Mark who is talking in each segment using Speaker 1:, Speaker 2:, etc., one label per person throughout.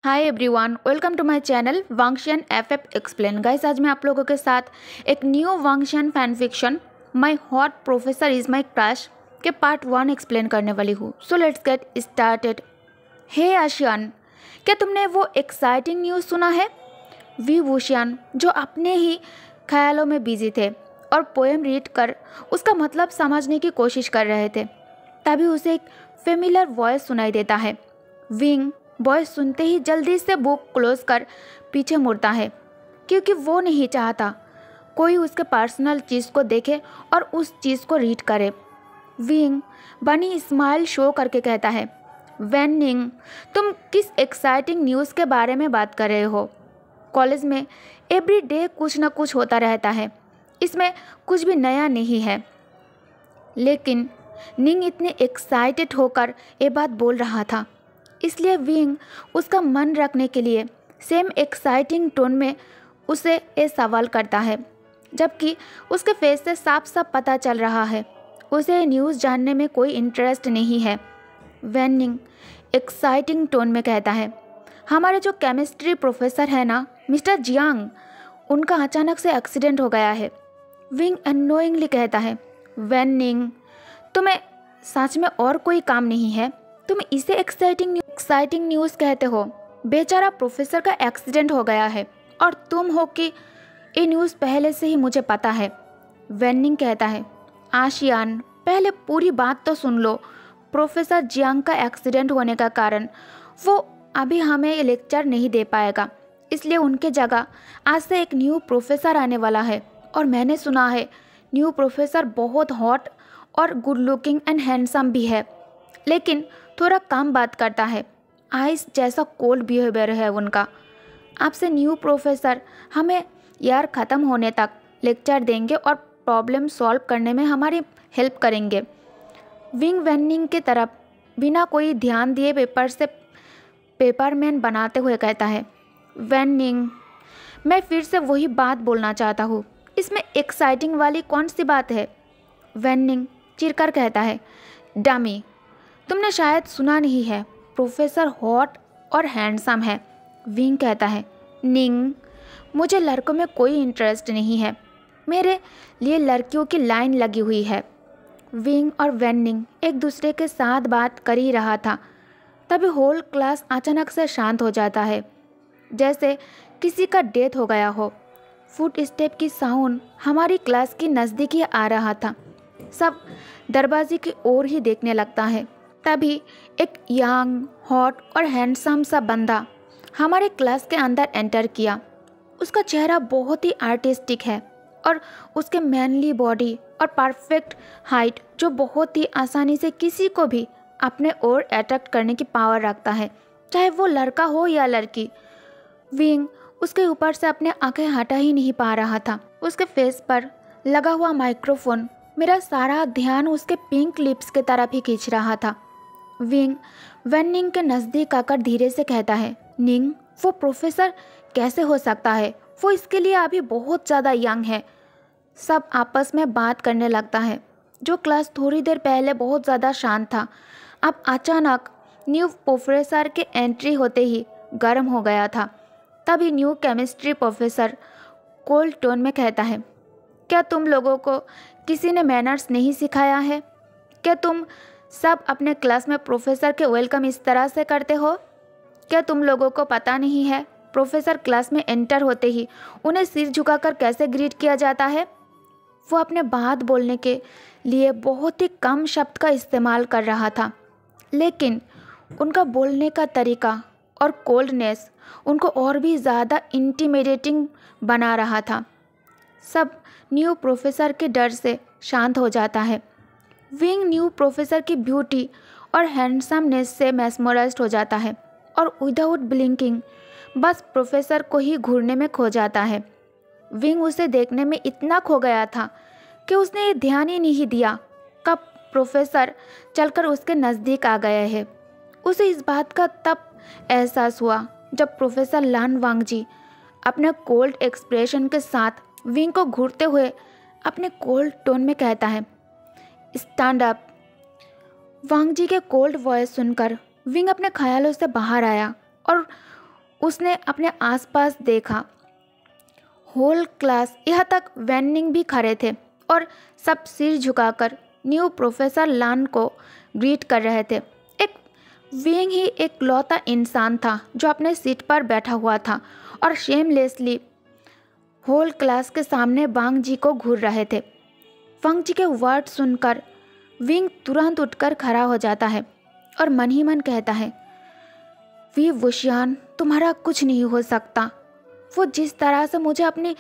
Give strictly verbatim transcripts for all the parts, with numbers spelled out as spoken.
Speaker 1: Hi everyone, welcome to my channel Wangxian F F explain. Guys, आज मैं आप लोगों के साथ एक new Wangxian fan fiction my hot professor is my crush के पार्ट वन एक्सप्लेन करने वाली हूँ। So let's get started. Hey आशियान, क्या तुमने वो एक्साइटिंग न्यूज़ सुना है? वी वुशियान, जो अपने ही ख्यालों में बिजी थे और पोएम रीड कर उसका मतलब समझने की कोशिश कर रहे थे, तभी उसे एक फेमिलियर वॉइस सुनाई देता है। विंग वॉइस सुनते ही जल्दी से बुक क्लोज कर पीछे मुड़ता है, क्योंकि वो नहीं चाहता कोई उसके पर्सनल चीज़ को देखे और उस चीज़ को रीड करे। विंग बनी स्माइल शो करके कहता है, वैन निंग, तुम किस एक्साइटिंग न्यूज़ के बारे में बात कर रहे हो? कॉलेज में एवरी डे कुछ ना कुछ होता रहता है, इसमें कुछ भी नया नहीं है। लेकिन निंग इतने एक्साइटेड होकर ये बात बोल रहा था, इसलिए विंग उसका मन रखने के लिए सेम एक्साइटिंग टोन में उसे ये सवाल करता है, जबकि उसके फेस से साफ साफ पता चल रहा है उसे न्यूज़ जानने में कोई इंटरेस्ट नहीं है। वैनिंग एक्साइटिंग टोन में कहता है, हमारे जो केमिस्ट्री प्रोफेसर है ना, मिस्टर जियांग, उनका अचानक से एक्सीडेंट हो गया है। विंग अनोइंगली कहता है, वैनिंग, तुम्हें सच में और कोई काम नहीं है? तुम इसे एक्साइटिंग एक्साइटिंग न्यूज़ कहते हो? बेचारा प्रोफेसर का एक्सीडेंट हो गया है और तुम हो कि ये न्यूज़ पहले से ही मुझे पता है। वैनिंग कहता है, आशियान, पहले पूरी बात तो सुन लो। प्रोफेसर जियांग का एक्सीडेंट होने का कारण वो अभी हमें लेक्चर नहीं दे पाएगा, इसलिए उनके जगह आज से एक न्यू प्रोफेसर आने वाला है। और मैंने सुना है न्यू प्रोफेसर बहुत हॉट और गुड लुकिंग एंड हैंडसम भी है, लेकिन थोड़ा कम बात करता है। आइस जैसा कोल्ड बिहेवियर है उनका। आपसे न्यू प्रोफेसर हमें ईयर ख़त्म होने तक लेक्चर देंगे और प्रॉब्लम सॉल्व करने में हमारी हेल्प करेंगे। विंग वैनिंग की तरफ बिना कोई ध्यान दिए पेपर से पेपरमैन बनाते हुए कहता है, वैनिंग, मैं फिर से वही बात बोलना चाहता हूँ, इसमें एक्साइटिंग वाली कौन सी बात है? वैनिंग चिढ़कर कहता है, डमी, तुमने शायद सुना नहीं है, प्रोफेसर हॉट और हैंडसम है। विंग कहता है, निंग, मुझे लड़कों में कोई इंटरेस्ट नहीं है, मेरे लिए लड़कियों की लाइन लगी हुई है। विंग और वैनिंग एक दूसरे के साथ बात कर ही रहा था, तभी होल क्लास अचानक से शांत हो जाता है, जैसे किसी का डेथ हो गया हो। फुट स्टेप की साउंड हमारी क्लास की नज़दीक ही आ रहा था। सब दरवाजे की ओर ही देखने लगता है। तभी एक यंग, हॉट और हैंडसम सा बंदा हमारे क्लास के अंदर एंटर किया। उसका चेहरा बहुत ही आर्टिस्टिक है और उसके मैनली बॉडी और परफेक्ट हाइट जो बहुत ही आसानी से किसी को भी अपने ओर अट्रैक्ट करने की पावर रखता है, चाहे वो लड़का हो या लड़की। विंग उसके ऊपर से अपने आंखें हटा ही नहीं पा रहा था। उसके फेस पर लगा हुआ माइक्रोफोन मेरा सारा ध्यान उसके पिंक लिप्स के तरफ ही खींच रहा था। विंग वैनिंग के नज़दीक आकर धीरे से कहता है, निंग, वो प्रोफेसर कैसे हो सकता है? वो इसके लिए अभी बहुत ज़्यादा यंग है। सब आपस में बात करने लगता है। जो क्लास थोड़ी देर पहले बहुत ज़्यादा शांत था, अब अचानक न्यू प्रोफेसर के एंट्री होते ही गर्म हो गया था। तभी new chemistry professor cold tone में कहता है, क्या तुम लोगों को किसी ने मैनर्स नहीं सिखाया है? क्या तुम सब अपने क्लास में प्रोफेसर के वेलकम इस तरह से करते हो? क्या तुम लोगों को पता नहीं है प्रोफेसर क्लास में एंटर होते ही उन्हें सिर झुकाकर कैसे ग्रीट किया जाता है? वो अपने बात बोलने के लिए बहुत ही कम शब्द का इस्तेमाल कर रहा था, लेकिन उनका बोलने का तरीका और कोल्डनेस उनको और भी ज़्यादा इंटिमिडेटिंग बना रहा था। सब न्यू प्रोफेसर के डर से शांत हो जाता है। विंग न्यू प्रोफेसर की ब्यूटी और हैंडसमनेस से मैस्मराइज्ड हो जाता है और विदाउट ब्लिंकिंग बस प्रोफेसर को ही घूरने में खो जाता है। विंग उसे देखने में इतना खो गया था कि उसने ये ध्यान ही नहीं दिया कब प्रोफेसर चलकर उसके नज़दीक आ गए हैं। उसे इस बात का तब एहसास हुआ जब प्रोफेसर लान वांगजी अपने कोल्ड एक्सप्रेशन के साथ विंग को घूरते हुए अपने कोल्ड टोन में कहता है, स्टैंड अप। वांगजी के कोल्ड वॉइस सुनकर विंग अपने ख्यालों से बाहर आया और उसने अपने आसपास देखा। होल क्लास यहाँ तक वैनिंग भी खड़े थे और सब सिर झुकाकर न्यू प्रोफेसर लान को ग्रीट कर रहे थे। एक विंग ही एक लौता इंसान था जो अपने सीट पर बैठा हुआ था और शेमलेसली होल क्लास के सामने वांग जी को घूर रहे थे। वांग जी के वर्ड सुनकर विंग तुरंत उठकर खड़ा हो जाता है और मन ही मन कहता है, वी वुशियान, तुम्हारा कुछ नहीं हो सकता। वो जिस तरह से मुझे अपनी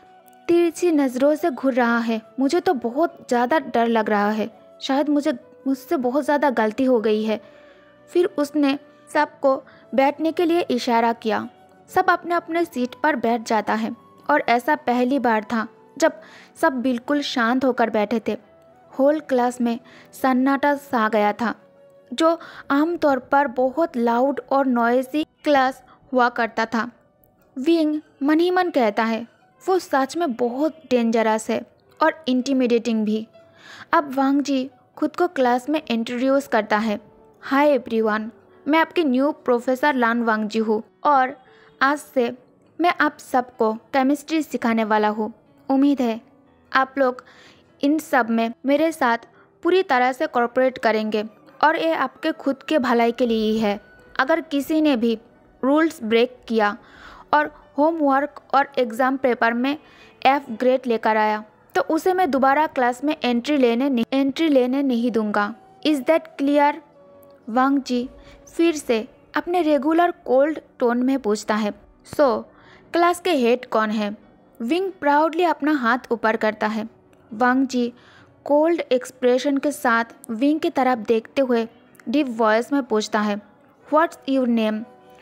Speaker 1: तिरछी नज़रों से घूर रहा है, मुझे तो बहुत ज़्यादा डर लग रहा है। शायद मुझे मुझसे बहुत ज़्यादा गलती हो गई है। फिर उसने सबको बैठने के लिए इशारा किया। सब अपने अपने सीट पर बैठ जाता है और ऐसा पहली बार था जब सब बिल्कुल शांत होकर बैठे थे। होल क्लास में सन्नाटा सा गया था, जो आमतौर पर बहुत लाउड और नॉइजी क्लास हुआ करता था। विंग मन ही मन कहता है, वो सच में बहुत डेंजरस है और इंटिमिडेटिंग भी। अब वांग जी खुद को क्लास में इंट्रोड्यूस करता है। हाय एवरीवन, मैं आपके न्यू प्रोफेसर लान वांग जी हूँ और आज से मैं आप सबको केमिस्ट्री सिखाने वाला हूँ। उम्मीद है आप लोग इन सब में मेरे साथ पूरी तरह से कोऑपरेट करेंगे और ये आपके खुद के भलाई के लिए ही है। अगर किसी ने भी रूल्स ब्रेक किया और होमवर्क और एग्ज़ाम पेपर में एफ ग्रेड लेकर आया तो उसे मैं दोबारा क्लास में एंट्री लेने नहीं एंट्री लेने नहीं दूंगा। Is that clear? Wangji फिर से अपने रेगुलर कोल्ड टोन में पूछता है। सो so, क्लास के हेड कौन है? विंग प्राउडली अपना हाथ ऊपर करता है। वांग जी कोल्ड एक्सप्रेशन के साथ विंग की तरफ देखते हुए डीप वॉइस में पूछता है, what's your name?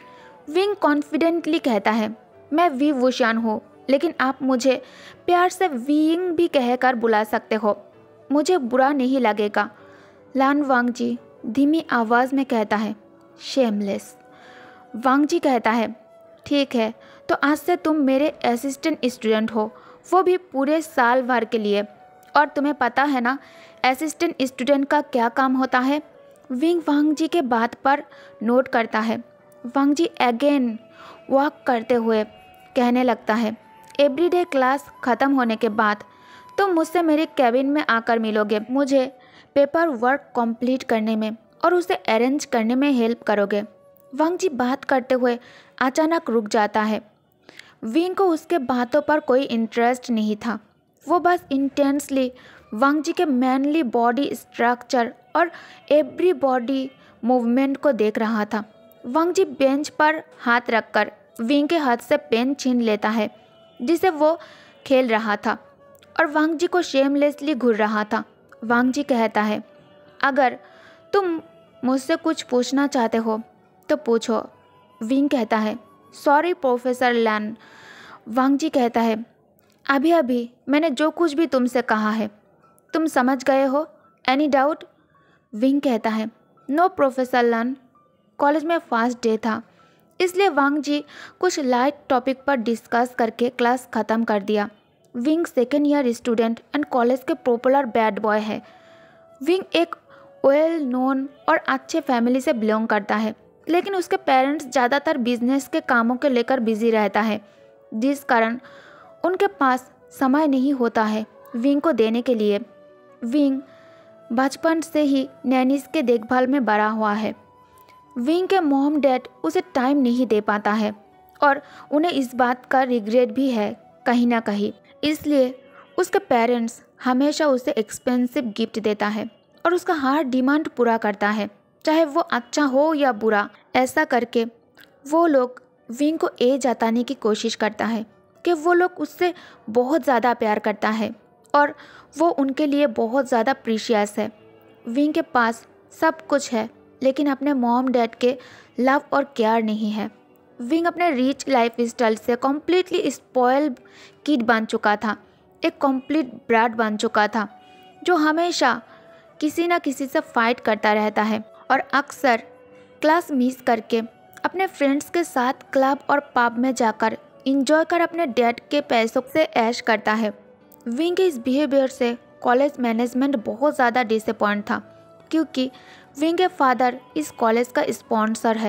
Speaker 1: Wing confidently कहता है, मैं वी वुशियान हूँ, लेकिन आप मुझे प्यार से विंग भी कहकर बुला सकते हो, मुझे बुरा नहीं लगेगा। लान वांग जी धीमी आवाज़ में कहता है, शेमलेस। वांग जी कहता है, ठीक है, तो आज से तुम मेरे असिस्टेंट स्टूडेंट हो, वो भी पूरे साल भर के लिए। और तुम्हें पता है ना असिस्टेंट स्टूडेंट का क्या काम होता है? विंग वांग जी के बात पर नोट करता है। वांग जी अगेन वॉक करते हुए कहने लगता है, एवरीडे क्लास ख़त्म होने के बाद तुम मुझसे मेरे कैबिन में आकर मिलोगे, मुझे पेपर वर्क कंप्लीट करने में और उसे अरेंज करने में हेल्प करोगे। वांग जी बात करते हुए अचानक रुक जाता है। विंग को उसके बातों पर कोई इंटरेस्ट नहीं था। वो बस इंटेंसली वांग जी के मैनली बॉडी स्ट्रक्चर और एवरी बॉडी मूवमेंट को देख रहा था। वांग जी बेंच पर हाथ रखकर विंग के हाथ से पेन छीन लेता है जिसे वो खेल रहा था और वांग जी को शेमलेसली घूर रहा था। वांग जी कहता है, अगर तुम मुझसे कुछ पूछना चाहते हो तो पूछो। विंग कहता है, सॉरी प्रोफेसर लैन। वांग जी कहता है, अभी अभी मैंने जो कुछ भी तुमसे कहा है तुम समझ गए हो? Any doubt? विंग कहता है, नो प्रोफेसर लैन, कॉलेज में फर्स्ट डे था इसलिए वांग जी कुछ लाइट टॉपिक पर डिस्कस करके क्लास ख़त्म कर दिया। Wing second year student and college के पॉपुलर बैड बॉय है। विंग एक वेल नोन और अच्छे फैमिली से बिलोंग करता है, लेकिन उसके पेरेंट्स ज़्यादातर बिजनेस के कामों के लेकर बिजी रहता है, जिस कारण उनके पास समय नहीं होता है विंग को देने के लिए। विंग बचपन से ही नैनीस के देखभाल में बड़ा हुआ है। विंग के मॉम डैड उसे टाइम नहीं दे पाता है और उन्हें इस बात का रिग्रेट भी है कहीं ना कहीं। इसलिए उसके पेरेंट्स हमेशा उसे एक्सपेंसिव गिफ्ट देता है और उसका हर डिमांड पूरा करता है, चाहे वो अच्छा हो या बुरा। ऐसा करके वो लोग विंग को ये जताने की कोशिश करता है कि वो लोग उससे बहुत ज़्यादा प्यार करता है और वो उनके लिए बहुत ज़्यादा प्रीशियस है। विंग के पास सब कुछ है लेकिन अपने मॉम डैड के लव और केयर नहीं है। विंग अपने रिच लाइफ स्टाइल से कम्प्लीटली स्पॉइल किड बन चुका था, एक कंप्लीट ब्राड बन चुका था जो हमेशा किसी न किसी से फाइट करता रहता है और अक्सर क्लास मिस करके अपने फ्रेंड्स के साथ क्लब और पब में जाकर इंजॉय कर अपने डैड के पैसों से ऐश करता है। विंग के इस बिहेवियर से कॉलेज मैनेजमेंट बहुत ज़्यादा डिसअपॉइंट था क्योंकि विंग के फादर इस कॉलेज का स्पॉन्सर है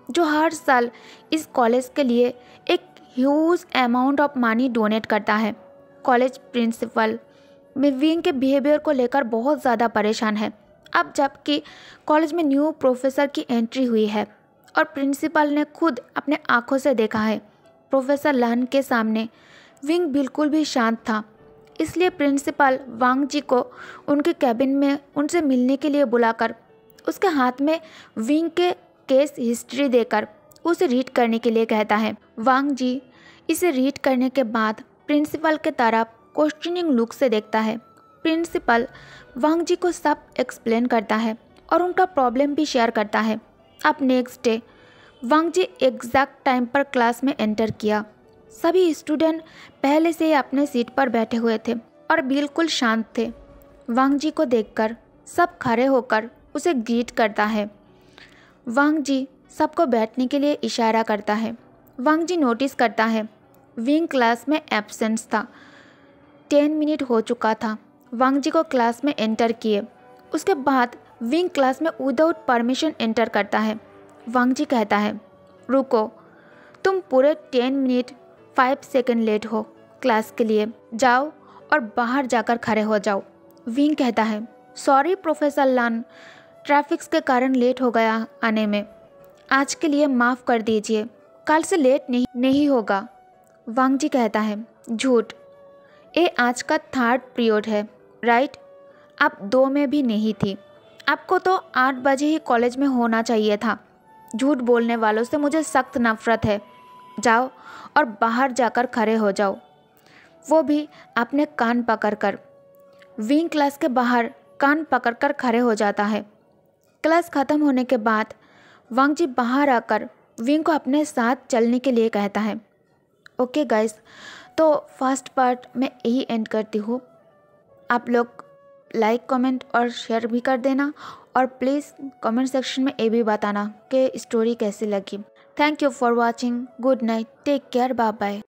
Speaker 1: जो हर साल इस कॉलेज के लिए एक huge amount of money donate करता है। कॉलेज प्रिंसिपल में विंग के बिहेवियर को लेकर बहुत ज़्यादा परेशान है। अब जबकि कॉलेज में न्यू प्रोफेसर की एंट्री हुई है और प्रिंसिपल ने खुद अपने आँखों से देखा है, प्रोफेसर लन के सामने विंग बिल्कुल भी शांत था। इसलिए प्रिंसिपल वांग जी को उनके कैबिन में उनसे मिलने के लिए बुलाकर उसके हाथ में विंग के केस हिस्ट्री देकर उसे रीड करने के लिए कहता है। वांग जी इसे रीड करने के बाद प्रिंसिपल के तरफ क्वेश्चनिंग लुक से देखता है। प्रिंसिपल वांग जी को सब एक्सप्लेन करता है और उनका प्रॉब्लम भी शेयर करता है। अब next day Wangji exact time पर क्लास में एंटर किया। सभी स्टूडेंट पहले से ही अपने सीट पर बैठे हुए थे और बिल्कुल शांत थे। वांग जी को देखकर सब खड़े होकर उसे ग्रीट करता है। वांग जी सबको बैठने के लिए इशारा करता है। वांग जी नोटिस करता है विंग क्लास में एब्सेंस था। टेन मिनट हो चुका था वांग जी को क्लास में एंटर किए। उसके बाद विंग क्लास में विदाउट परमिशन एंटर करता है। वांग जी कहता है, रुको, तुम पूरे ten minute five second late हो क्लास के लिए, जाओ और बाहर जाकर खड़े हो जाओ। विंग कहता है, सॉरी प्रोफेसर लन, ट्रैफिक के कारण लेट हो गया आने में, आज के लिए माफ़ कर दीजिए, कल से लेट नहीं नहीं होगा। वांग जी कहता है, झूठ, ये आज का थर्ड पीरियड है राइट, आप दो में भी नहीं थी, आपको तो आठ बजे ही कॉलेज में होना चाहिए था। झूठ बोलने वालों से मुझे सख्त नफरत है, जाओ और बाहर जाकर खड़े हो जाओ, वो भी अपने कान पकड़कर। विंग क्लास के बाहर कान पकड़कर खड़े हो जाता है। क्लास ख़त्म होने के बाद वांग जी बाहर आकर विंग को अपने साथ चलने के लिए कहता है। ओके गाइस, तो फर्स्ट पार्ट मैं यही एंड करती हूँ। आप लोग लाइक कमेंट और शेयर भी कर देना और प्लीज़ कमेंट सेक्शन में ये भी बताना कि स्टोरी कैसी लगी। Thank you for watching, good night, take care, bye bye.